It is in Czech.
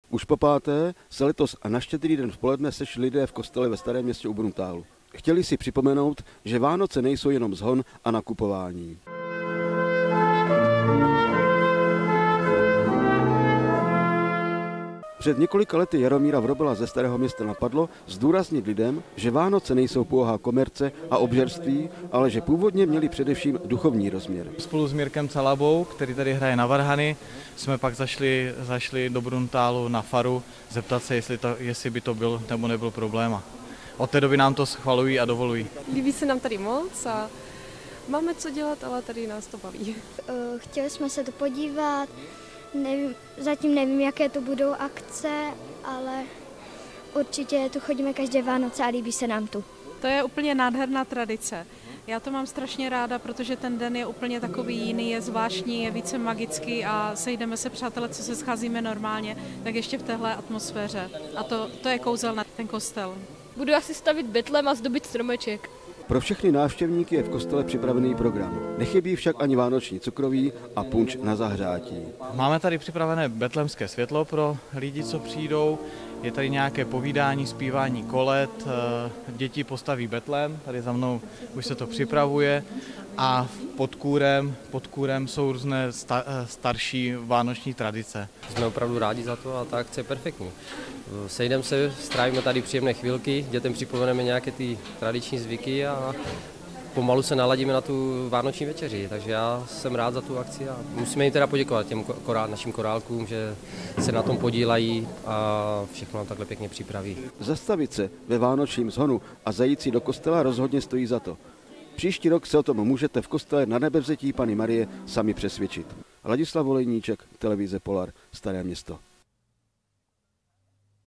Už po páté se letos a na Štědrý den v poledne sešli lidé v kostele ve Starém Městě u Bruntálu. Chtěli si připomenout, že Vánoce nejsou jenom zhon a nakupování. Před několika lety Jaromíra Vrobela ze Starého Města napadlo zdůraznit lidem, že Vánoce nejsou pouhá komerce a obžerství, ale že původně měli především duchovní rozměr. Spolu s Mirkem Calabou, který tady hraje na varhany, jsme pak zašli do Bruntálu na faru zeptat se, jestli by to byl nebo nebyl problém. Od té doby nám to schvalují a dovolují. Líbí se nám tady moc a máme co dělat, ale tady nás to baví. Chtěli jsme se to podívat. Zatím nevím, jaké to budou akce, ale určitě tu chodíme každé Vánoce a líbí se nám tu. To je úplně nádherná tradice. Já to mám strašně ráda, protože ten den je úplně takový jiný, je zvláštní, je více magický a sejdeme se, přátelé, co se scházíme normálně, tak ještě v téhle atmosféře. A to je kouzelné, ten kostel. Budu asi stavit betlem a zdobit stromeček. Pro všechny návštěvníky je v kostele připravený program. Nechybí však ani vánoční cukroví a punč na zahřátí. Máme tady připravené betlémské světlo pro lidi, co přijdou. Je tady nějaké povídání, zpívání kolet, děti postaví betlém, tady za mnou už se to připravuje a pod kůrem jsou různé starší vánoční tradice. Jsme opravdu rádi za to a ta akce je perfektní. Sejdeme se, strávíme tady příjemné chvilky, dětem připomeneme nějaké ty tradiční zvyky a pomalu se naladíme na tu vánoční večeři, takže já jsem rád za tu akci a musíme jim teda poděkovat těm našim korálkům, že se na tom podílají a všechno nám takhle pěkně připraví. Zastavit se ve vánočním zhonu a zajít si do kostela rozhodně stojí za to. Příští rok se o tom můžete v kostele na Nebevzetí Panny Marie sami přesvědčit. Ladislav Olejníček, televize Polar, Staré Město.